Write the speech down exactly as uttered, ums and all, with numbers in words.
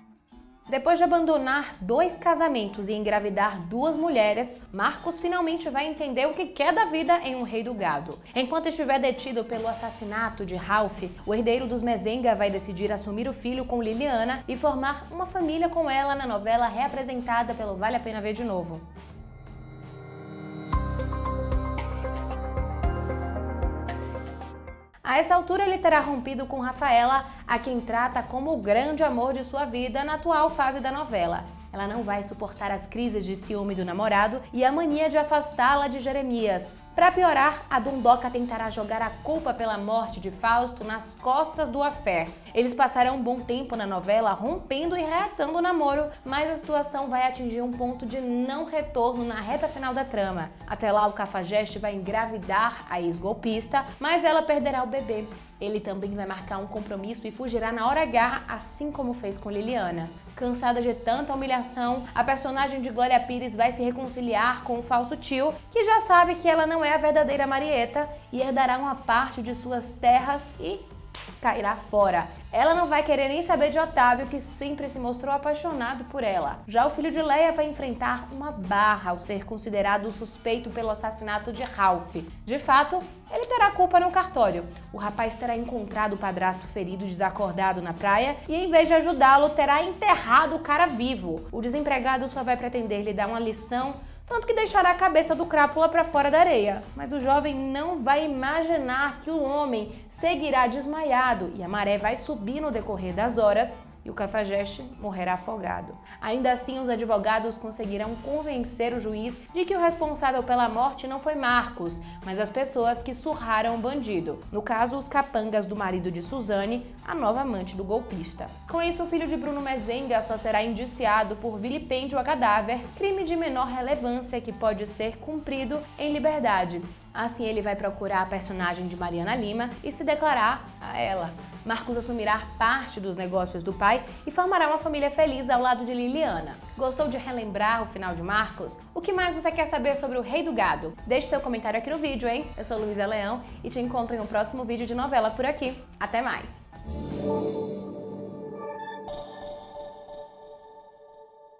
Depois de abandonar dois casamentos e engravidar duas mulheres, Marcos finalmente vai entender o que quer da vida em Um Rei do Gado. Enquanto estiver detido pelo assassinato de Ralph, o herdeiro dos Mezenga vai decidir assumir o filho com Liliana e formar uma família com ela na novela reapresentada pelo Vale a Pena Ver de Novo. A essa altura ele terá rompido com Rafaela, a quem trata como o grande amor de sua vida na atual fase da novela. Ela não vai suportar as crises de ciúme do namorado e a mania de afastá-la de Jeremias. Para piorar, a Dondoca tentará jogar a culpa pela morte de Fausto nas costas do Afé. Eles passarão um bom tempo na novela rompendo e reatando o namoro, mas a situação vai atingir um ponto de não retorno na reta final da trama. Até lá, o Cafajeste vai engravidar a ex-golpista, mas ela perderá o bebê. Ele também vai marcar um compromisso e fugirá na hora H, assim como fez com Liliana. Cansada de tanta humilhação, a personagem de Glória Pires vai se reconciliar com o falso tio, que já sabe que ela não é a verdadeira Marieta e herdará uma parte de suas terras e cairá fora. Ela não vai querer nem saber de Otávio, que sempre se mostrou apaixonado por ela. Já o filho de Leia vai enfrentar uma barra ao ser considerado o suspeito pelo assassinato de Ralph. De fato, ele terá culpa no cartório. O rapaz terá encontrado o padrasto ferido e desacordado na praia e, em vez de ajudá-lo, terá enterrado o cara vivo. O desempregado só vai pretender lhe dar uma lição, tanto que deixará a cabeça do crápula para fora da areia. Mas o jovem não vai imaginar que o homem seguirá desmaiado e a maré vai subir no decorrer das horas e o Cafajeste morrerá afogado. Ainda assim, os advogados conseguirão convencer o juiz de que o responsável pela morte não foi Marcos, mas as pessoas que surraram o bandido. No caso, os capangas do marido de Suzane, a nova amante do golpista. Com isso, o filho de Bruno Mezenga só será indiciado por vilipêndio a cadáver, crime de menor relevância que pode ser cumprido em liberdade. Assim, ele vai procurar a personagem de Mariana Lima e se declarar a ela. Marcos assumirá parte dos negócios do pai e formará uma família feliz ao lado de Liliana. Gostou de relembrar o final de Marcos? O que mais você quer saber sobre o Rei do Gado? Deixe seu comentário aqui no vídeo, hein? Eu sou Luísa Leão e te encontro em um próximo vídeo de novela por aqui. Até mais!